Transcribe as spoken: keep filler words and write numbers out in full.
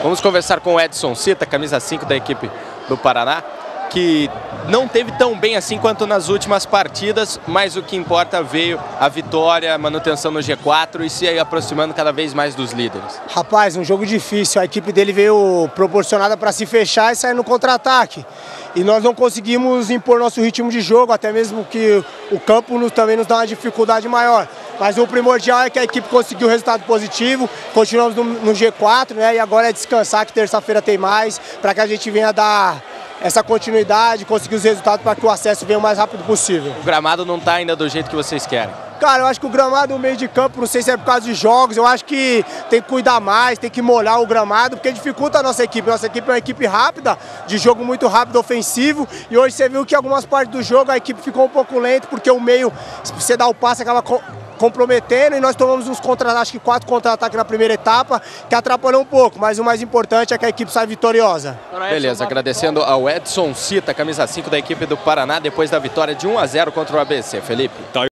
Vamos conversar com o Edson Cita, camisa cinco da equipe do Paraná, que não teve tão bem assim quanto nas últimas partidas, mas o que importa veio a vitória, a manutenção no G quatro e se aproximando cada vez mais dos líderes. Rapaz, um jogo difícil, a equipe dele veio proporcionada para se fechar e sair no contra-ataque. E nós não conseguimos impor nosso ritmo de jogo, até mesmo que o campo nos, também nos dá uma dificuldade maior. Mas o primordial é que a equipe conseguiu um resultado positivo, continuamos no, no G quatro, né? E agora é descansar, que terça-feira tem mais, para que a gente venha dar essa continuidade, conseguir os resultados para que o acesso venha o mais rápido possível. O gramado não está ainda do jeito que vocês querem? Cara, eu acho que o gramado no meio de campo, não sei se é por causa de jogos, eu acho que tem que cuidar mais, tem que molhar o gramado, porque dificulta a nossa equipe. Nossa equipe é uma equipe rápida, de jogo muito rápido, ofensivo, e hoje você viu que em algumas partes do jogo a equipe ficou um pouco lenta, porque o meio, se você dá o passe, acaba comprometendo, e nós tomamos uns contra, acho que quatro contra-ataques na primeira etapa, que atrapalhou um pouco, mas o mais importante é que a equipe sai vitoriosa. Beleza, agradecendo ao Edson Cita, camisa cinco da equipe do Paraná, depois da vitória de um a zero contra o A B C. Felipe.